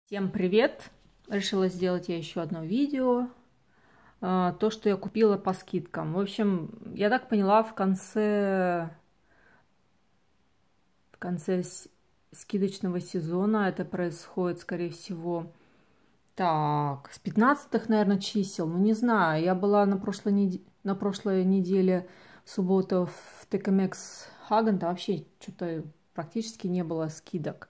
Всем привет! Решила сделать я еще одно видео. То, что я купила по скидкам. В общем, я так поняла, в конце скидочного сезона это происходит, скорее всего, так, с 15-х, наверное, чисел. Ну, не знаю, я была на прошлой неделе в субботу в ТКМX Хаген, там вообще что-то практически не было скидок.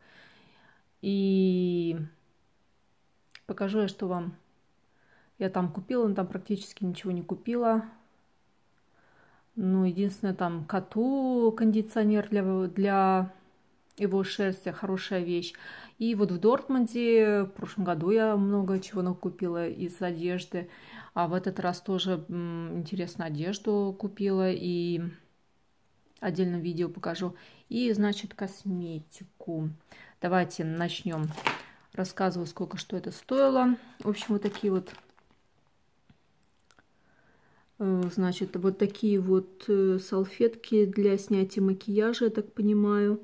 И покажу я, что вам я там купила, но там практически ничего не купила. Ну, единственное, там коту кондиционер для его шерсти, хорошая вещь. И вот в Дортмунде в прошлом году я много чего накупила из одежды. А в этот раз тоже интересно одежду купила. И отдельно видео покажу. И, значит, косметику. Давайте начнем. Рассказываю, сколько что это стоило. В общем, вот такие вот. Значит, вот такие вот салфетки для снятия макияжа, я так понимаю.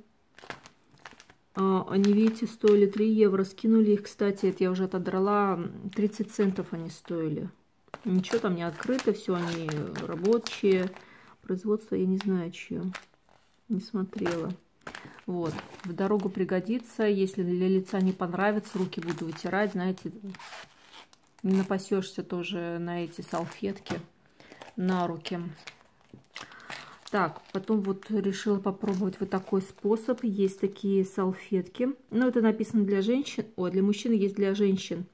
Они, видите, стоили 3 евро. Скинули их, кстати, это я уже отодрала. 30 центов они стоили. Ничего там не открыто, все они рабочие. Производство я не знаю, чье. Не смотрела. Вот. В дорогу пригодится. Если для лица не понравится, руки буду вытирать. Знаете, не напасешься тоже на эти салфетки. На руки. Так, потом вот решила попробовать вот такой способ. Есть такие салфетки. Ну, это написано для женщин. Ой, для мужчин есть для женщин.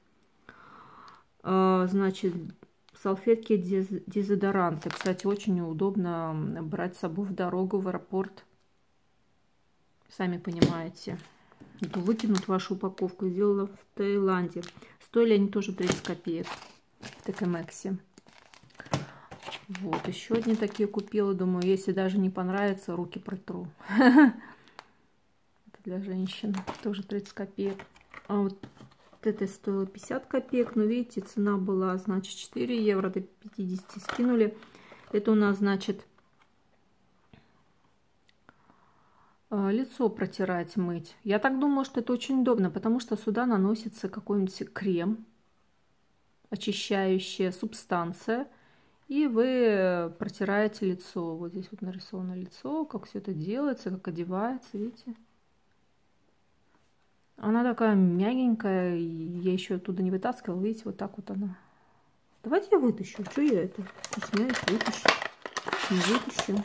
Значит, салфетки дезодоранты. Кстати, очень удобно брать с собой в дорогу, в аэропорт. Сами понимаете. Выкинут вашу упаковку. Сделала в Таиланде. Стоили они тоже 30 копеек в ТКМэксе. Вот, еще одни такие купила. Думаю, если даже не понравится, руки протру. Это для женщин. Тоже 30 копеек. А вот это стоило 50 копеек. Но видите, цена была, значит, 4 евро. До 50 скинули. Это у нас, значит, лицо протирать, мыть. Я так думала, что это очень удобно, потому что сюда наносится какой-нибудь крем, очищающая субстанция. И вы протираете лицо. Вот здесь вот нарисовано лицо, как все это делается, как одевается, видите? Она такая мягенькая, я еще оттуда не вытаскивала, видите, вот так вот она. Давайте я вытащу, что я это стесняюсь, вытащу. Не вытащу.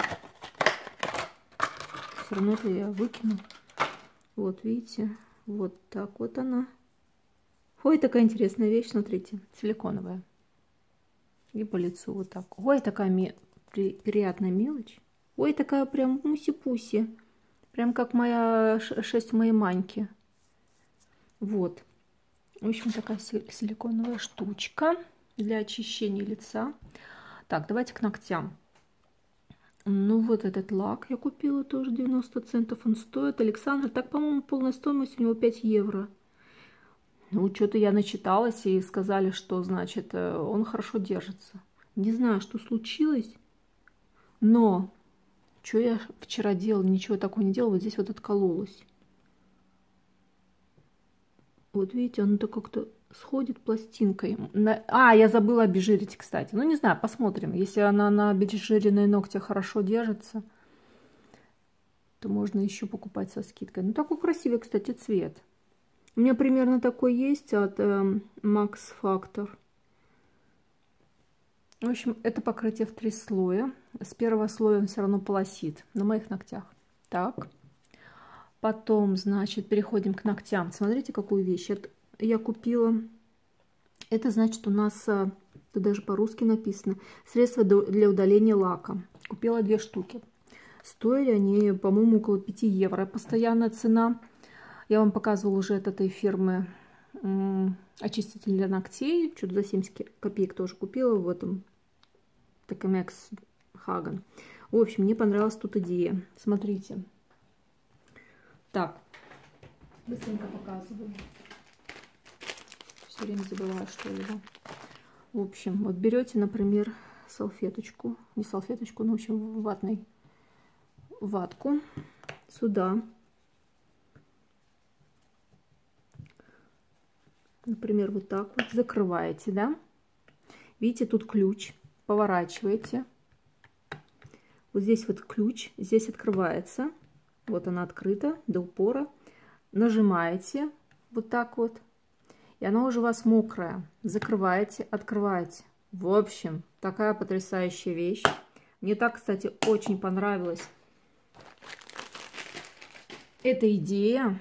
Все равно это я выкину. Вот, видите, вот так вот она. Ой, такая интересная вещь, смотрите, силиконовая. И по лицу вот так. Ой, такая приятная мелочь. Ой, такая прям муси-пуси. Прям как моя шерсть моей маньки. Вот. В общем, такая силиконовая штучка для очищения лица. Так, давайте к ногтям. Ну, вот этот лак я купила тоже 90 центов. Он стоит. Александр, так, по-моему, полная стоимость у него 5 евро. Ну, что-то я начиталась и сказали, что, значит, он хорошо держится. Не знаю, что случилось, но что я вчера делала, ничего такого не делала, вот здесь вот откололась. Вот видите, оно-то как-то сходит пластинкой. Я забыла обезжирить, кстати. Ну, не знаю, посмотрим. Если она на обезжиренные ногти хорошо держится, то можно еще покупать со скидкой. Ну, такой красивый, кстати, цвет. У меня примерно такой есть от Max Factor. В общем, это покрытие в 3 слоя. С первого слоя он все равно полосит на моих ногтях. Так. Потом, значит, переходим к ногтям. Смотрите, какую вещь. Это я купила. Это, значит, у нас, это даже по-русски написано, средство для удаления лака. Купила 2 штуки. Стоили они, по-моему, около 5 евро. Постоянная цена. Я вам показывала уже от этой фирмы очиститель для ногтей. Что-то за 70 копеек тоже купила в этом ТКМX Хаген. В общем, мне понравилась тут идея. Смотрите. Так. Быстренько показываю. Все время забываю, что его. В общем, вот берете, например, салфеточку. Не салфеточку, но, в общем, ватку. Сюда. Например, вот так вот закрываете, да? Видите, тут ключ. Поворачиваете. Вот здесь вот ключ, здесь открывается. Вот она открыта до упора. Нажимаете вот так вот. И она уже у вас мокрая. Закрываете, открываете. В общем, такая потрясающая вещь. Мне так, кстати, очень понравилась эта идея.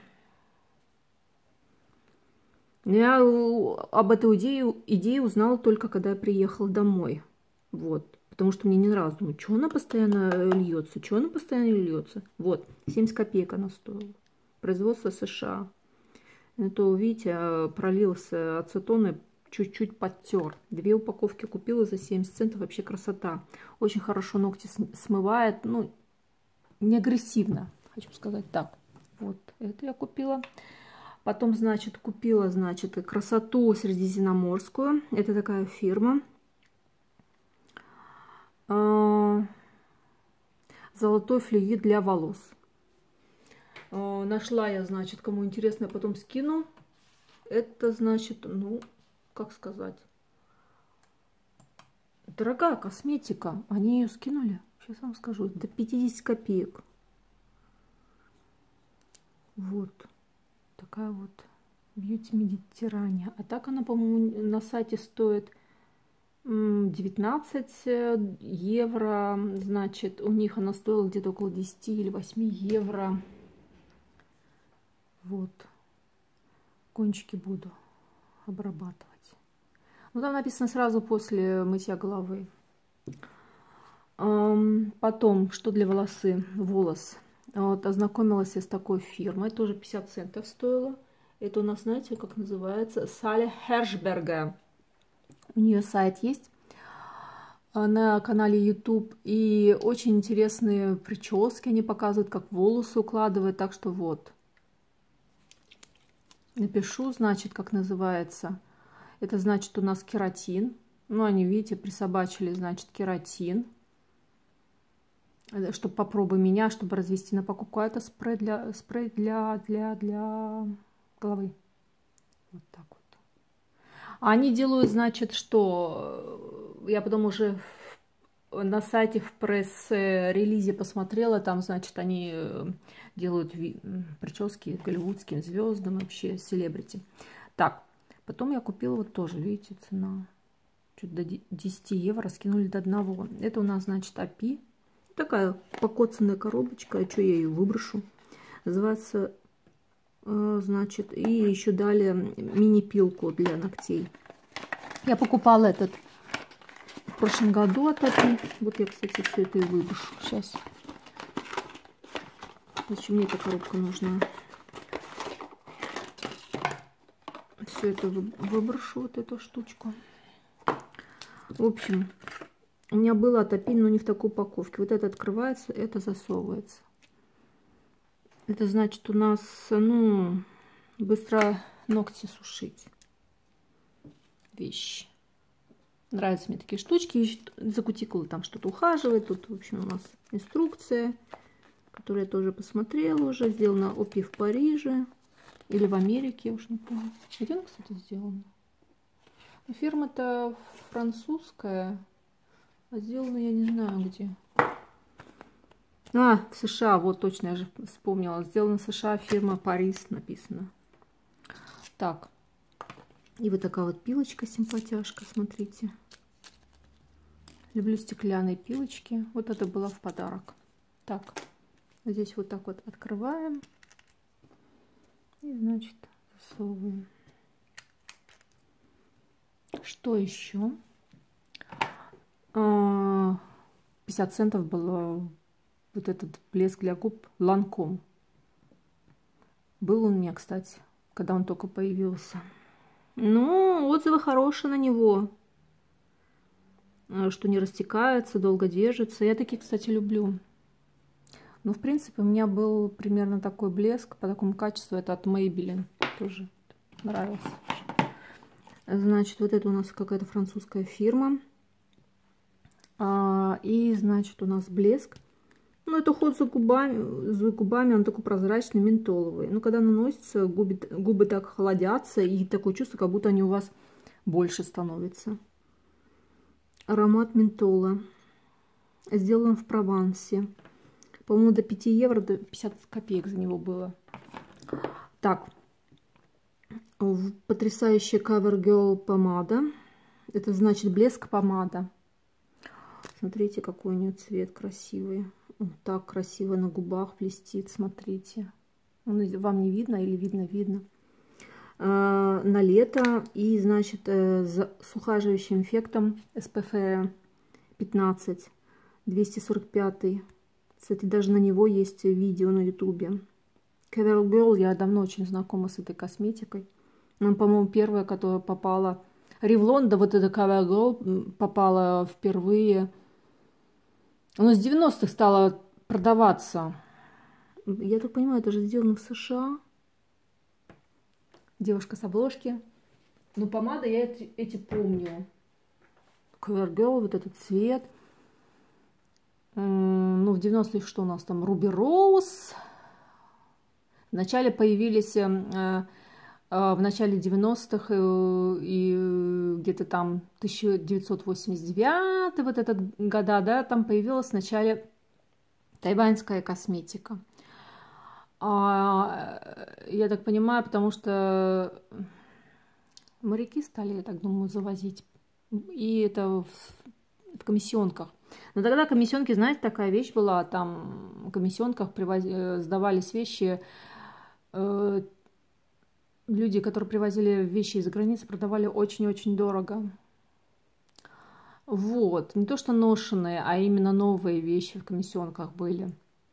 Я об этой идее узнала только когда я приехала домой. Вот. Потому что мне не нравилось. Думаю, что она постоянно льется? Что она постоянно льется? Вот. 70 копеек она стоила. Производство США. Это, видите, пролился ацетон и чуть-чуть подтер. 2 упаковки купила за 70 центов. Вообще красота. Очень хорошо ногти смывает. Ну, не агрессивно, хочу сказать так. Вот это я купила. Потом, значит, купила, значит, красоту средиземноморскую. Это такая фирма. Золотой флюид для волос. Нашла я, значит, кому интересно, я потом скину. Это, значит, ну, как сказать, дорогая косметика. Они ее скинули, сейчас вам скажу, до 50 копеек. Вот. Такая вот Beauty Mediterranean. А так она, по-моему, на сайте стоит 19 евро. Значит, у них она стоила где-то около 10 или 8 евро. Вот. Кончики буду обрабатывать. Ну, там написано сразу после мытья головы. Потом, что для волос. Вот, ознакомилась я с такой фирмой. Тоже 50 центов стоило. Это у нас, знаете, как называется? Салли Хершберга. У нее сайт есть на канале YouTube. И очень интересные прически они показывают, как волосы укладывают. Так что вот. Напишу, значит, как называется. Это значит у нас кератин. Ну, они, видите, присобачили, значит, кератин. Чтобы попробуй меня, чтобы развести на покупку. А это спрей для головы. Вот так вот. Они делают, значит, что я потом уже на сайте в пресс-релизе посмотрела. Там, значит, они делают прически голливудским звездам, вообще селебрити. Так, потом я купила вот тоже, видите, цена. Чуть до 10 евро скинули до 1. Это у нас, значит, API. Такая покоцанная коробочка. А что я ее выброшу? Называется, значит, и еще дали мини-пилку для ногтей. Я покупала этот в прошлом году от API. Вот я, кстати, все это и выброшу сейчас. Зачем мне эта коробка нужна? Все это выброшу, вот эту штучку. В общем, у меня было от API, но не в такой упаковке. Вот это открывается, это засовывается. Это значит у нас, ну, быстро ногти сушить. Вещи. Нравятся мне такие штучки. За кутикулой там что-то ухаживает. Тут, в общем, у нас инструкция, которую я тоже посмотрела уже. Сделана API в Париже. Или в Америке, я уж не помню. Где она, кстати, сделана? Фирма-то французская. А сделана я не знаю где. А, в США, вот точно, я же вспомнила. Сделана в США, фирма Парис написано. Так. И вот такая вот пилочка, симпатяшка, смотрите. Люблю стеклянные пилочки. Вот это было в подарок. Так, здесь вот так вот открываем. И, значит, засовываем. Что еще? 50 центов было вот этот блеск для губ Ланком. Был он у меня, кстати, когда он только появился. Ну, отзывы хорошие на него. Что не растекается, долго держится. Я такие, кстати, люблю. Но, в принципе, у меня был примерно такой блеск по такому качеству. Это от Maybelline. Тоже нравился. Значит, вот это у нас какая-то французская фирма. И, значит, у нас блеск. Ну, это уход за губами, он такой прозрачный, ментоловый. Но когда наносится, губы так холодятся, и такое чувство, как будто они у вас больше становятся. Аромат ментола. Сделан в Провансе. По-моему, до 5 евро, до 50 копеек за него было. Так. Потрясающая CoverGirl помада. Это значит блеск помада. Смотрите, какой у нее цвет красивый. Вот так красиво на губах блестит, смотрите. Вам не видно или видно? Видно. На лето и, значит, с ухаживающим эффектом SPF 15, 245. Кстати, даже на него есть видео на ютубе. CoverGirl, я давно очень знакома с этой косметикой. Она, по-моему, первая, которая попала... Revlon, да вот эта CoverGirl попала впервые... Она с 90-х стала продаваться. Я так понимаю, это же сделано в США. Девушка с обложки. Но помада я эти помню. CoverGirl, вот этот цвет. Ну, в 90-х что у нас там? Ruby Rose. Вначале появились... В начале 90-х и где-то там 1989 вот этот года, да, там появилась вначале тайваньская косметика. Я так понимаю, потому что моряки стали, я так думаю, завозить. И это в комиссионках. Но тогда комиссионки, знаете, такая вещь была, там в комиссионках сдавались вещи... Люди, которые привозили вещи из-за границы, продавали очень-очень дорого. Вот. Не то, что ношеные, а именно новые вещи в комиссионках были.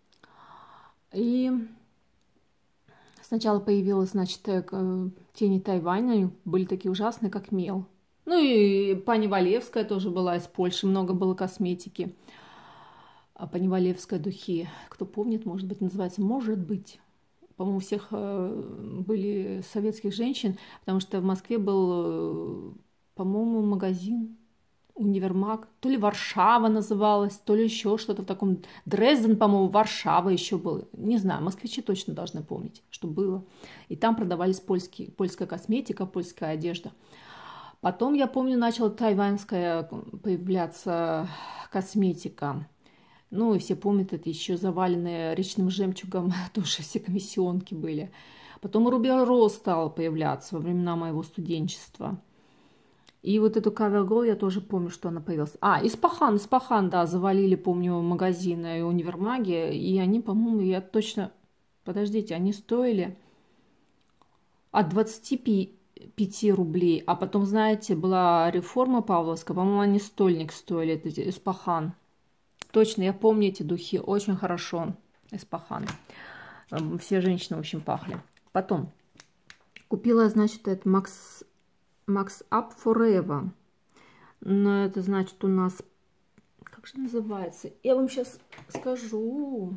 И сначала появилась, значит, тени Тайваня. Были такие ужасные, как мел. Ну и Пани Валевская тоже была из Польши. Много было косметики. Пани Валевская духи. Кто помнит, может быть, называется «Может быть». По-моему, у всех были советских женщин, потому что в Москве был, по-моему, магазин, универмаг. То ли Варшава называлась, то ли еще что-то в таком. Дрезден, по-моему, Варшава еще был. Не знаю, москвичи точно должны помнить, что было. И там продавались польская косметика, польская одежда. Потом, я помню, начала тайваньская появляться косметика. Ну, и все помнят, это еще заваленные речным жемчугом, тоже все комиссионки были. Потом Ruby Rose стала появляться во времена моего студенчества. И вот эту CoverGirl я тоже помню, что она появилась. Испахан, да, завалили, помню, магазины и универмаги. И они, по-моему, я точно... Подождите, они стоили от 25 рублей. А потом, знаете, была реформа Павловская, по-моему, они стольник стоили, это Испахан. Точно, я помню эти духи очень хорошо. Испахан. Все женщины очень пахли. Потом купила, значит, этот Max Up Forever. Но это значит у нас... Как же называется? Я вам сейчас скажу.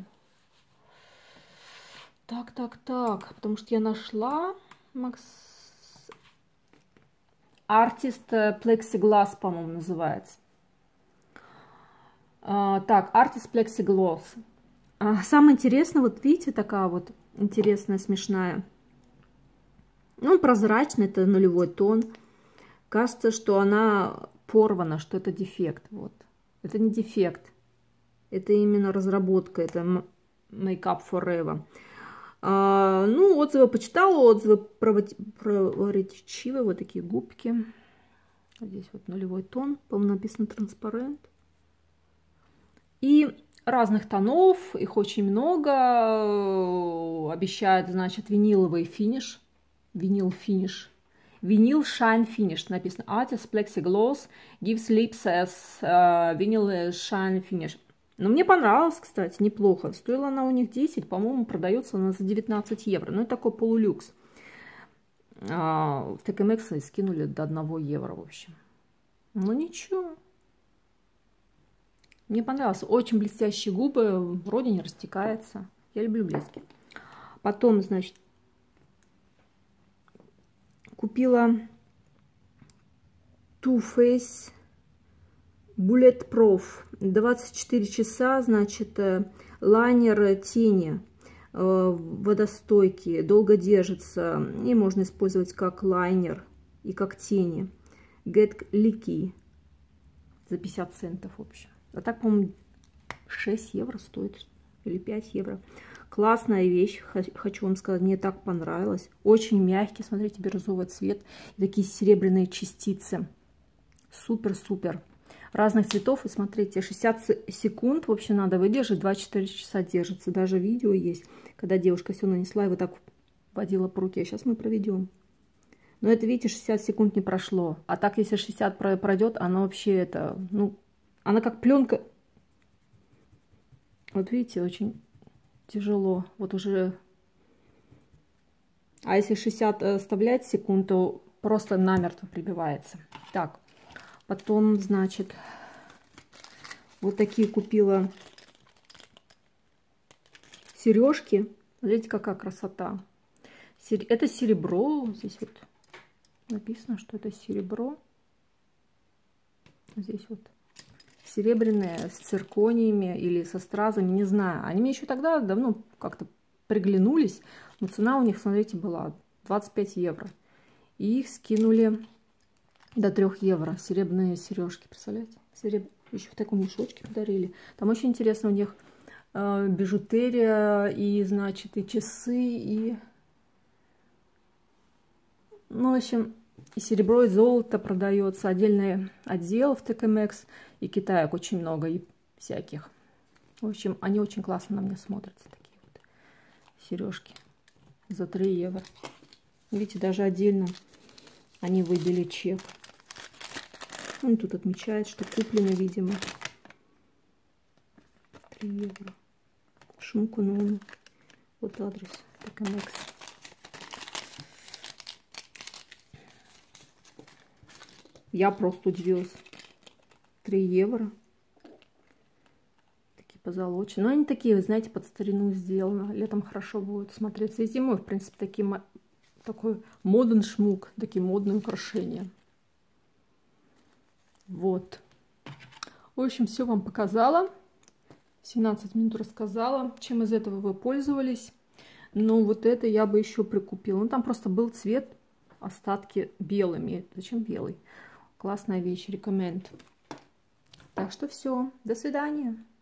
Так. Потому что я нашла Max... Artist Plexiglass, по-моему, называется. Так, Artist Plexiglass. Самое интересное, вот видите, такая вот интересная, смешная. Ну, прозрачный, это нулевой тон. Кажется, что она порвана, что это дефект. Вот. Это не дефект. Это именно разработка. Это Make Up Forever. Ну, отзывы почитала, отзывы противоречивые. Вот такие губки. Здесь вот нулевой тон. По-моему, написано транспарент. И разных тонов, их очень много. Обещают, значит, виниловый финиш. Винил Shine Finish. Написано Artist Plexiglass gives lips as Vinyl Shine Finish. Но мне понравилось, кстати, неплохо. Стоила она у них 10, по-моему, продается она за 19 евро. Ну, это такой полулюкс. В TKMX скинули до 1 евро, в общем. Ну, ничего. Мне понравилось. Очень блестящие губы, вроде не растекается. Я люблю блески. Потом, значит, купила Too Faced Bulletproof. 24 часа, значит, лайнер тени. Водостойкий, долго держится. И можно использовать как лайнер и как тени. Get Leaky. За 50 центов, в общем. А так, по-моему, 6 евро стоит. Или 5 евро. Классная вещь, хочу вам сказать, мне так понравилось. Очень мягкий, смотрите, бирюзовый цвет. И такие серебряные частицы. Супер-супер. Разных цветов. И смотрите, 60 секунд, в общем, надо выдержать. 24 часа держится. Даже видео есть, когда девушка все нанесла и вот так водила по руке. Сейчас мы проведем. Но это, видите, 60 секунд не прошло. А так, если 60 пройдет, она вообще это, ну, она как пленка. Вот видите, очень тяжело. Вот уже. А если 60 оставлять секунд, то просто намертво прибивается. Так, потом, значит, вот такие купила сережки. Смотрите, какая красота. Это серебро. Здесь вот написано, что это серебро. Здесь вот серебряные с циркониями или со стразами, не знаю. Они мне еще тогда давно как-то приглянулись. Но цена у них, смотрите, была 25 евро. И их скинули до 3 евро. Серебряные сережки, представляете? Еще в таком мешочке подарили. Там очень интересно у них бижутерия и, значит, и часы, и... Ну, в общем, и серебро, и золото продается. Отдельный отдел в ТКМ. И китаек очень много, и всяких. В общем, они очень классно на мне смотрятся. Такие вот сережки за 3 евро. Видите, даже отдельно они выбили чек. Он тут отмечает, что куплено, видимо. 3 евро. Шумку новую. Вот адрес ТКМ. Я просто удивилась. 3 евро. Такие позолоченные. Но они такие, вы знаете, под старину сделаны. Летом хорошо будут смотреться. И зимой, в принципе, такой модный шмук. Такие модные украшения. Вот. В общем, все вам показала. 17 минут рассказала, чем из этого вы пользовались. Но вот это я бы еще прикупила. Ну, там просто был цвет, остатки белыми. Зачем белый? Классная вещь, рекоменд. Так что все, до свидания.